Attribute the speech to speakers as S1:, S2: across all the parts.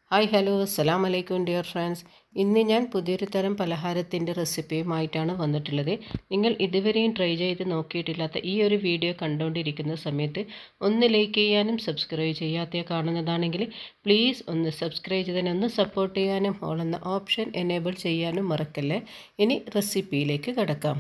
S1: Hi hello അസ്സലാം വലൈക്കും dear friends. ഇന്ന് ഞാൻ പുതിയൊരു തരം പലഹാരത്തിൻ്റെ റെസിപ്പിയുമായിട്ടാണ് വന്നിട്ടുള്ളത്. നിങ്ങൾ ഇതുവരെയും ട്രൈ ചെയ്ത് നോക്കിയിട്ടില്ലാത്ത ഈ ഒരു വീഡിയോ കണ്ടുകൊണ്ടിരിക്കുന്ന സമയത്ത് ഒന്ന് ലൈക്ക് ചെയ്യാനും സബ്സ്ക്രൈബ് ചെയ്യാത്ത കാണുന്നതാണെങ്കിൽ പ്ലീസ് ഒന്ന് സബ്സ്ക്രൈബ് ചെയ്തതിനെ ഒന്ന് സപ്പോർട്ട് ചെയ്യാനും ഓൾ എന്ന ഓപ്ഷൻ എനേബിൾ ചെയ്യാനും മറക്കല്ലേ. ഇനി റെസിപ്പിയിലേക്ക് കടക്കാം.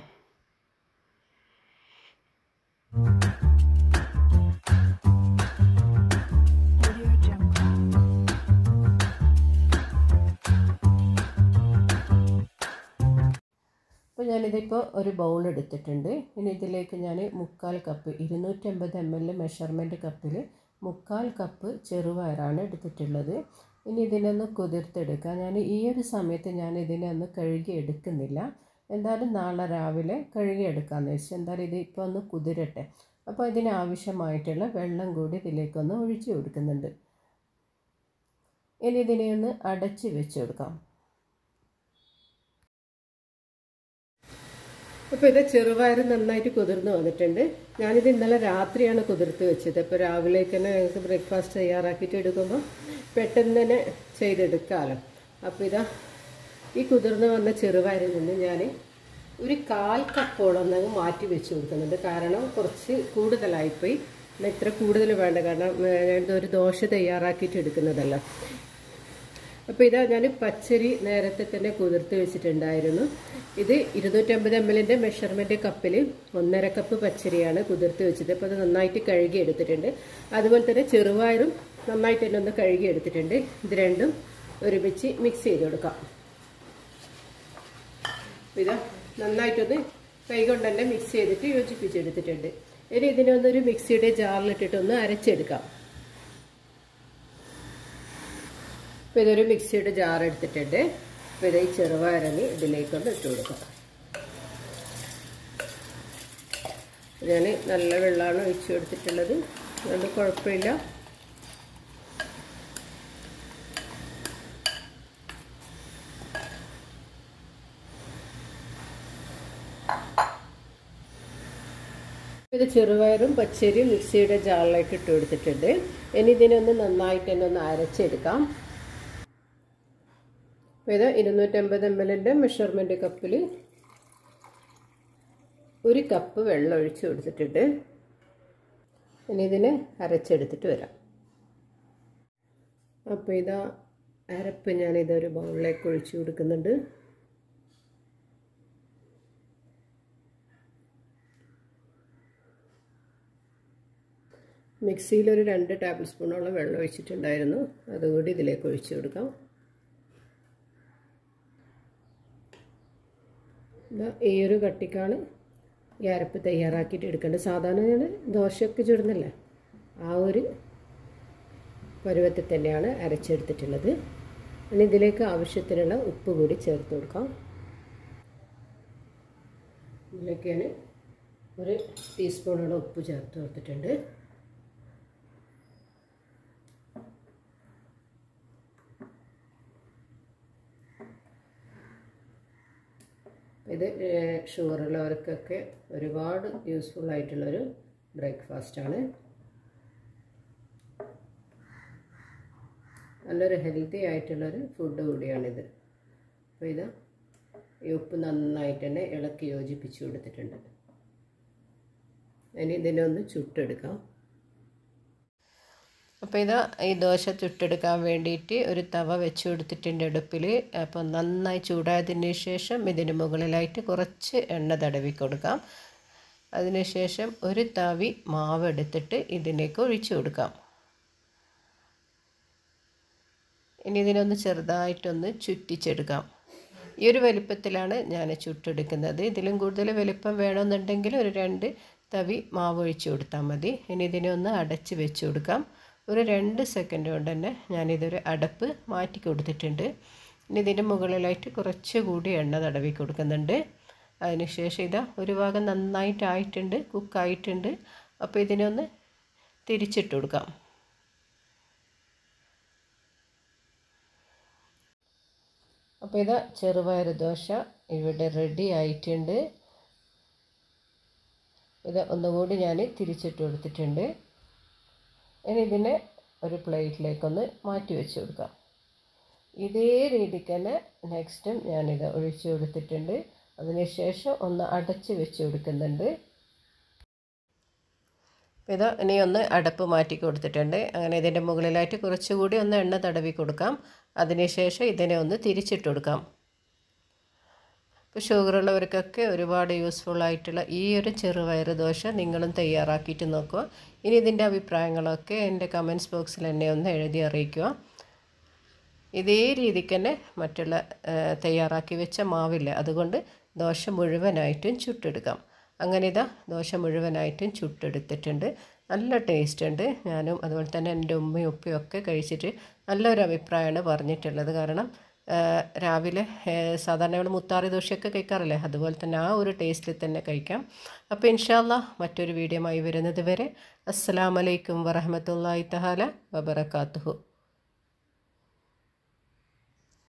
S1: അപ്പോൾ ഞാനിതിപ്പോൾ ഒരു ബൗൾ എടുത്തിട്ടുണ്ട്. ഇനി ഇതിലേക്ക് ഞാൻ 1/4 കപ്പ് 250 ml മെഷർമെൻറ്റ് കപ്പിൽ 1/4 കപ്പ് ചെറുപയറാണ് എടുത്തിട്ടുള്ളത്. ഇനി ഇതിനൊന്ന് കുതിർത്തെടുക്കാം. ഞാൻ ഈ ഒരു സമയത്ത് ഞാൻ ഇതിനെ ഒന്ന് കഴുകി എടുക്കുന്നില്ല. എന്തായാലും നാളെ രാവിലെ കഴുകി എടുക്കാമെന്ന് വെച്ചാൽ എന്തായാലും ഇത് ഇപ്പോൾ ഒന്ന് കുതിരട്ടെ. അപ്പോൾ ഇതിനാവശ്യമായിട്ടുള്ള വെള്ളം കൂടി ഇതിലേക്കൊന്ന് ഒഴിച്ചു കൊടുക്കുന്നുണ്ട്. ഇനി ഇതിനെ ഒന്ന് അടച്ച് വെച്ച് കൊടുക്കാം. അപ്പോൾ ഇത് ചെറുപയർ നന്നായിട്ട് കുതിർന്ന് വന്നിട്ടുണ്ട്. ഞാനിത് ഇന്നലെ രാത്രിയാണ് കുതിർത്ത് വെച്ചത്. അപ്പോൾ രാവിലേക്ക് തന്നെ ഞങ്ങൾക്ക് ബ്രേക്ക്ഫാസ്റ്റ് തയ്യാറാക്കിയിട്ട് എടുക്കുമ്പോൾ പെട്ടെന്ന് തന്നെ ചെയ്തെടുക്കാമല്ലോ. അപ്പോൾ ഇതാ ഈ കുതിർന്ന് വന്ന ചെറുപയറിൽ നിന്ന് ഞാൻ ഒരു 1/4 കപ്പോളം മാറ്റി വെച്ച് കൊടുക്കുന്നുണ്ട്. കാരണം കുറച്ച് കൂടുതലായിപ്പോയി. ഇത്ര കൂടുതൽ വേണ്ട, കാരണം ഞാനിതൊരു ദോശ തയ്യാറാക്കിയിട്ട് എടുക്കുന്നതല്ല. അപ്പോൾ ഇതാ ഞാൻ പച്ചരി നേരത്തെ തന്നെ കുതിർത്ത് വെച്ചിട്ടുണ്ടായിരുന്നു. ഇത് 250 ml മെഷർമെൻറ്റ് കപ്പിൽ 1.5 കപ്പ് പച്ചരിയാണ് കുതിർത്ത് വെച്ചത്. അപ്പോൾ അത് നന്നായിട്ട് കഴുകി എടുത്തിട്ടുണ്ട്. അതുപോലെ തന്നെ ചെറുപയറും നന്നായിട്ട് തന്നെ ഒന്ന് കഴുകി എടുത്തിട്ടുണ്ട്. ഇത് രണ്ടും ഒരുമിച്ച് മിക്സ് ചെയ്ത് കൊടുക്കാം. ഇതാ നന്നായിട്ടൊന്ന് കൈകൊണ്ട് തന്നെ മിക്സ് ചെയ്തിട്ട് യോജിപ്പിച്ചെടുത്തിട്ടുണ്ട്. ഇനി ഇതിനൊന്നൊരു മിക്സിയുടെ ജാറിലിട്ടിട്ടൊന്ന് അരച്ചെടുക്കാം. അപ്പോൾ ഇതൊരു മിക്സിയുടെ ജാർ എടുത്തിട്ടുണ്ട്. അപ്പോൾ ഇത് ഈ ചെറുപയറിന് ഇതിലേക്കൊന്ന് ഇട്ട് കൊടുക്കാം. ഞാൻ നല്ല വെള്ളമാണ് ഒഴിച്ചു കൊടുത്തിട്ടുള്ളത്, അതുകൊണ്ട് കുഴപ്പമില്ല. ഇത് ചെറുപയറും പച്ചരിയും മിക്സിയുടെ ജാറിലേക്ക് ഇട്ട് കൊടുത്തിട്ടുണ്ട്. ഇനി ഇതിനൊന്ന് നന്നായിട്ട് തന്നെ ഒന്ന് അരച്ചെടുക്കാം. ഇത് 250 ml മെഷർമെൻറ്റ് കപ്പിൽ 1 കപ്പ് വെള്ളം ഒഴിച്ച് കൊടുത്തിട്ടുണ്ട്. ഇനി ഇതിനെ അരച്ചെടുത്തിട്ട് വരാം. അപ്പോൾ ഇതാ അരപ്പ് ഞാനിതൊരു ബൗളിലേക്ക് ഒഴിച്ച് കൊടുക്കുന്നുണ്ട്. മിക്സിയിലൊരു 2 ടേബിൾ സ്പൂണോളം വെള്ളം ഒഴിച്ചിട്ടുണ്ടായിരുന്നു, അതുകൂടി ഇതിലേക്ക് ഒഴിച്ച് കൊടുക്കാം. ഈ ഒരു കട്ടിക്കാണ് ഈ അരപ്പ് തയ്യാറാക്കിയിട്ട് എടുക്കേണ്ടത്. സാധാരണ ഞാൻ ദോശയൊക്കെ ചുടുന്നില്ലേ, ആ ഒരു പരുവത്തിൽ തന്നെയാണ് അരച്ചെടുത്തിട്ടുള്ളത്. ഇനി ഇതിലേക്ക് ആവശ്യത്തിനുള്ള ഉപ്പ് കൂടി ചേർത്ത് കൊടുക്കാം. ഇതിലേക്ക് ഞാൻ 1 ടീസ്പൂണോളം ഉപ്പ് ചേർത്ത് കൊടുത്തിട്ടുണ്ട്. ഇത് ഷുഗറുള്ളവർക്കൊക്കെ ഒരുപാട് യൂസ്ഫുൾ ആയിട്ടുള്ളൊരു ബ്രേക്ക്ഫാസ്റ്റാണ്. നല്ലൊരു ഹെൽത്തി ആയിട്ടുള്ളൊരു ഫുഡ് കൂടിയാണിത്. അപ്പോൾ ഇത് ഈ ഉപ്പ് നന്നായിട്ട് തന്നെ ഇളക്കി യോജിപ്പിച്ച് കൊടുത്തിട്ടുണ്ട്. ഇനി ഇതിനെ ഒന്ന് ചുട്ടെടുക്കാം. അപ്പോൾ ഇത് ഈ ദോശ ചുട്ടെടുക്കാൻ വേണ്ടിയിട്ട് ഒരു തവ വെച്ച് കൊടുത്തിട്ടുണ്ട് അടുപ്പിൽ. അപ്പോൾ നന്നായി ചൂടായതിന് ശേഷം ഇതിന് മുകളിലായിട്ട് കുറച്ച് എണ്ണ തടവി കൊടുക്കാം. അതിനുശേഷം ഒരു തവി മാവ് എടുത്തിട്ട് ഇതിലേക്ക് ഒഴിച്ചു കൊടുക്കാം. ഇനി ഇതിനൊന്ന് ചെറുതായിട്ടൊന്ന് ചുറ്റിച്ചെടുക്കാം. ഈ ഒരു വലിപ്പത്തിലാണ് ഞാൻ ചുട്ടെടുക്കുന്നത്. ഇതിലും കൂടുതൽ വലിപ്പം വേണമെന്നുണ്ടെങ്കിൽ ഒരു 2 തവി മാവ് ഒഴിച്ചു കൊടുത്താൽ മതി. ഇനി ഇതിനെ ഒന്ന് അടച്ച് വെച്ച് കൊടുക്കാം. ഒരു 2 സെക്കൻഡ് കൊണ്ട് തന്നെ ഞാനിതൊരു അടപ്പ് മാറ്റി കൊടുത്തിട്ടുണ്ട്. ഇനി ഇതിൻ്റെ മുകളിലായിട്ട് കുറച്ചുകൂടി എണ്ണ തടവി കൊടുക്കുന്നുണ്ട്. അതിനുശേഷം ഇതാ ഒരു ഭാഗം നന്നായിട്ടായിട്ടുണ്ട്, കുക്കായിട്ടുണ്ട്. അപ്പോൾ ഇതിനൊന്ന് തിരിച്ചിട്ട് കൊടുക്കാം. അപ്പോൾ ഇതാ ചെറുപയർ ദോശ ഇവിടെ റെഡി ആയിട്ടുണ്ട്. ഇത് ഒന്നുകൂടി ഞാൻ തിരിച്ചിട്ട് കൊടുത്തിട്ടുണ്ട്. ഇനി ഇതിനെ ഒരു പ്ലേറ്റിലേക്കൊന്ന് മാറ്റി വെച്ച് കൊടുക്കാം. ഇതേ രീതിക്ക് തന്നെ നെക്സ്റ്റും ഞാനിത് ഒഴിച്ചു കൊടുത്തിട്ടുണ്ട്. അതിനുശേഷം ഒന്ന് അടച്ച് വെച്ച് കൊടുക്കുന്നുണ്ട്. ഇത് ഇനി ഒന്ന് അടപ്പ് മാറ്റി കൊടുത്തിട്ടുണ്ട്. അങ്ങനെ ഇതിൻ്റെ മുകളിലായിട്ട് കുറച്ചുകൂടി ഒന്ന് എണ്ണ തടവി കൊടുക്കാം. അതിനുശേഷം ഇതിനെ ഒന്ന് തിരിച്ചിട്ട് കൊടുക്കാം. ഇപ്പോൾ ഷുഗറുള്ളവർക്കൊക്കെ ഒരുപാട് യൂസ്ഫുൾ ആയിട്ടുള്ള ഈ ഒരു ചെറുപയർ ദോശ നിങ്ങളും തയ്യാറാക്കിയിട്ട് നോക്കുക. ഇനി ഇതിൻ്റെ അഭിപ്രായങ്ങളൊക്കെ എൻ്റെ കമൻറ്റ്സ് ബോക്സിൽ എന്നെ ഒന്ന് എഴുതി അറിയിക്കുക. ഇതേ രീതിക്ക് തന്നെ മറ്റുള്ള തയ്യാറാക്കി വെച്ച മാവില്ല, അതുകൊണ്ട് ദോശ മുഴുവനായിട്ടും ചുട്ടെടുക്കാം. അങ്ങനെ ഇതാ ദോശ മുഴുവനായിട്ടും ചുട്ടെടുത്തിട്ടുണ്ട്. നല്ല ടേസ്റ്റ് ഉണ്ട്. ഞാനും അതുപോലെ തന്നെ എൻ്റെ ഉമ്മയും ഉപ്പയും ഒക്കെ കഴിച്ചിട്ട് നല്ലൊരു അഭിപ്രായമാണ് പറഞ്ഞിട്ടുള്ളത്. കാരണം രാവിലെ സാധാരണ നമ്മൾ മുത്താറി ദോശയൊക്കെ കഴിക്കാറില്ലേ, അതുപോലെ തന്നെ ആ ഒരു ടേസ്റ്റിൽ തന്നെ കഴിക്കാം. അപ്പോൾ ഇൻഷാ അല്ലാഹ് മറ്റൊരു വീഡിയോയുമായി വരുന്നത് വരെ അസ്സലാമു അലൈക്കും വറഹ്മത്തുള്ളാഹി തആല വബറകാതുഹു.